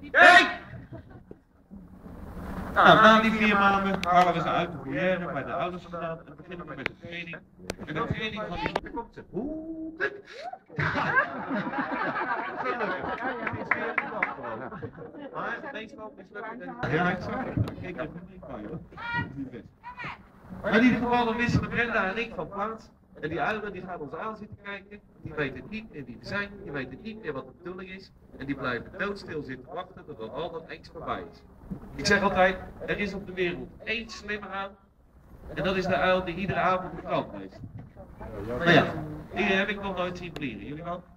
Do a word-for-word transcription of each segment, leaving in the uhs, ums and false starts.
Hey! Nou, na die vier maanden halen we ze uit de foyer bij de ouders vandaan en beginnen we met de training. En de training van die komt ze. Oeh. Maar meestal mislukt het. Ja, ik zag het. Ik keek even niet van joh. Maar in ieder geval dan wisselen Brenda en ik van plaats. En die uilen die gaan ons aan zitten kijken. Die weten niet meer wie we zijn. Die weten niet meer wat de bedoeling is. En die blijven doodstil zitten wachten totdat al dat angst voorbij is. Ik zeg altijd, er is op de wereld één slimme uil. En dat is de uil die iedere avond de krant leest. Maar ja, die heb ik nog nooit zien vliegen. Jullie wel?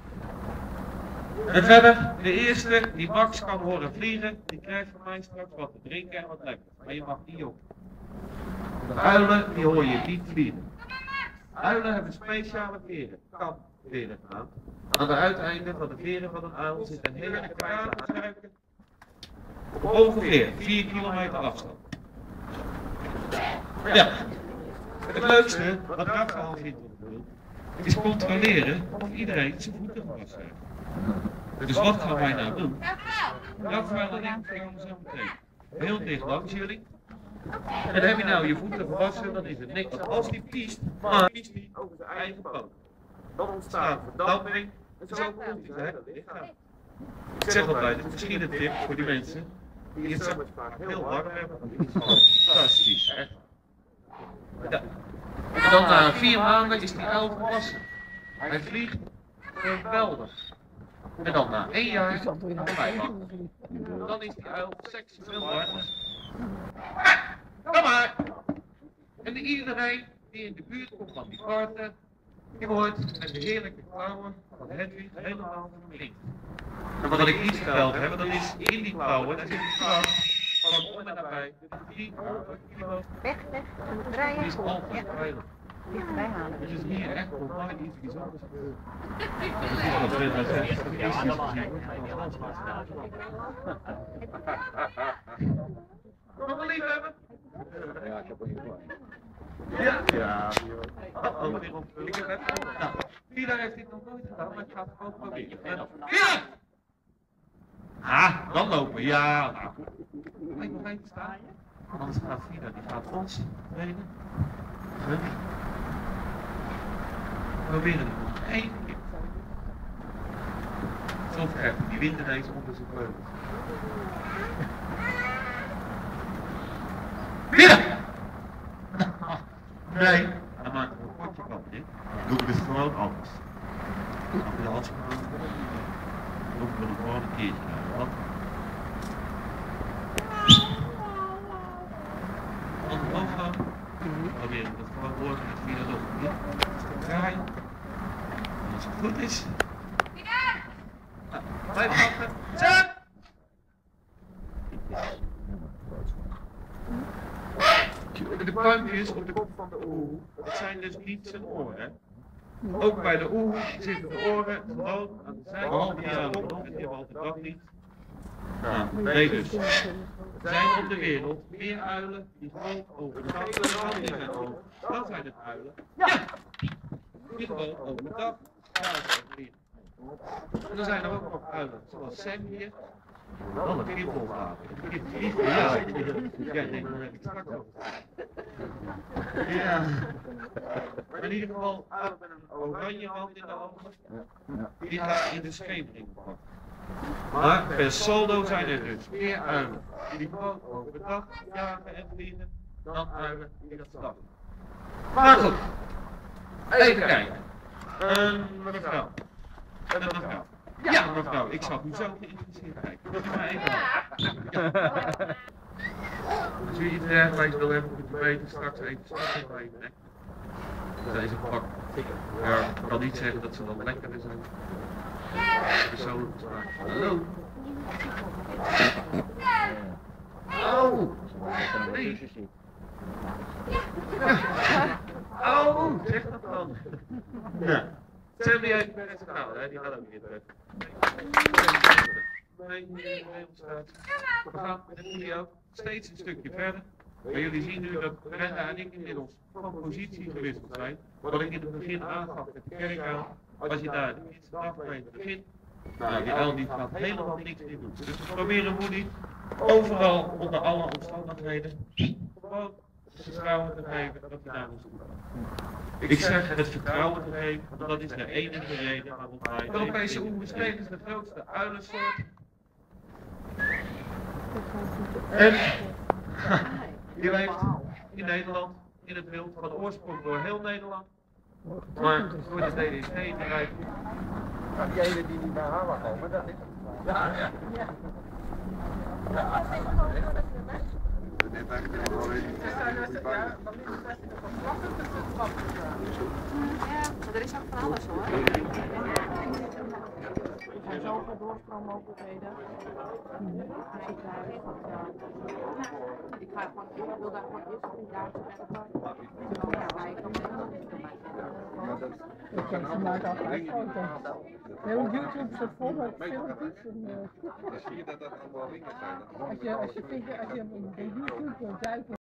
En verder, de eerste die Max kan horen vliegen, die krijgt van mij straks wat te drinken en wat lekker. Maar je mag niet op. De uilen, die hoor je niet vliegen. Uilen hebben speciale veren, kamveren gedaan. Aan de uiteinden van de veren van een uil zit een hele kleine suiker. Op ongeveer vier kilometer afstand. Ja, het leukste wat Rafa al vindt op de beeld, is controleren of iedereen zijn voeten gewassen heeft. Dus wat gaan wij nou doen? Rafael en ik gaan zo meteen heel dicht langs jullie. En heb je nou je voeten gewassen, dan is het niks. Want als die piest, maar piest die over zijn eigen poot. Dan ontstaat verdamping en zo komt hij zijn lichaam. Ik zeg altijd, het is misschien een tip voor die mensen die het zo vaak heel warm hebben. Dat is gewoon fantastisch, hè? Ja. En dan na vier maanden is die uil volwassen. Hij vliegt geweldig. En dan na één jaar gaan wij wachten. Dan is die uil seksueel warmer. Kom maar! En iedereen die in de buurt komt van die karten, die wordt met de heerlijke klauwen van Hedwig helemaal verminkt. En wat ik niet verteld heb, dat is in die klauwen, daar zit een kracht van om en nabij drie kilo. Weg, weg, we moeten draaien. Die is altijd veilig. Dichterbij halen. Dus is hier echt nog nooit iets bijzonders gebeurd. Dat is wat Brenda zegt. Dat is iets nog een liefhebber? Ja, ik heb er niet van. Ja. Ja. Oh, weer op. Ik heb het. Nou, Pieter heeft dit nog nooit gedaan, maar ik ga het gewoon proberen. Pieter! Ah, dan lopen we. Ja, nou. Mag ik nog even staan? Anders gaat Frida, die gaat ons trainen. We proberen het nog één keer. Zo krijgt die wind ineens onder zijn vleugels. Pieter! Nee, dan maken we een potje van dit. Dan doen we het gewoon anders. Dan doen we de handschoen aan. Dan doen we het gewoon een keertje naar. Wat? Handen omhoog gaan. Dan proberen we het gewoon door met via de lucht. Ja, een stuk draaien. En als het goed is. Nou, blijf wachten. Zet! De puimpjes op de kop van de oeh, dat zijn dus niet zijn oren. Ook bij de oeh zitten de oren gewoon aan de zijkant die aan de kop en die hebben altijd dat niet. Nou, nee dus. Er zijn op de wereld meer uilen die gewoon over de dak liggen. Dan zijn het uilen. Ja! Die gewoon over de dak. En dan zijn er ook nog uilen, zoals Sam hier. Wel een kriebelwater. Ja, ja, nee, daar heb ik straks over. Ja. Maar in ieder geval, uilen met een oranje rand in de ogen, die gaat in de schemering pakken. Maar per saldo zijn er dus meer uilen die gewoon overdag jagen en vliegen, dan uilen die dat stappen. Maar goed, even kijken. Een mevrouw. Een mevrouw. Ja, mevrouw, ik zag u zo geïnteresseerd kijken. Dat is maar even. Ja. Als u iets dergelijks wil hebben, moet u weten straks even starten bij je nek. Deze pak. Ja, ik kan niet zeggen dat ze dan lekkerder zijn. Persoonlijk gesproken. Hallo. Oh. Nee. Oh, zeg dat dan. Ja. Sam die heeft bij zijn vrouw, hè? Die gaat ook weer terug. We gaan met de video steeds een stukje verder. Maar jullie zien nu dat Brenda en ik inmiddels van positie gewisseld zijn. Wat ik in het begin aangaf met de kerkuil. Als je daar de eerste dag mee begint, Nou, die uil die gaat helemaal niks meer doen. Dus we proberen Woody overal onder alle omstandigheden gewoon vertrouwen te geven dat hij daar moest doen. Ik zeg het vertrouwen te geven, want dat is de enige reden waarom wij... De Europese oermuskeen is de grootste uilensoort. En die leeft in Nederland, in het wild, van oorsprong door heel Nederland. Maar door de D D C bereikt. Nou, die ene die niet bij haar mag komen, dat is het. Ja, ja. Ja. Ja. Dit eigenlijk wel weer niet. Ja, maar er is ook van alles hoor. Er zijn zoveel doorsproommogelijkheden. Ik ga gewoon, ik wil daar gewoon eerst een jaar verder. Ja, maar ik kan Ik ken ze maar altijd foto's. Heel YouTube zit vol met filmpjes. Dan zie je dat dat allemaal ringen zijn. Als je, als je, als je op YouTube duikt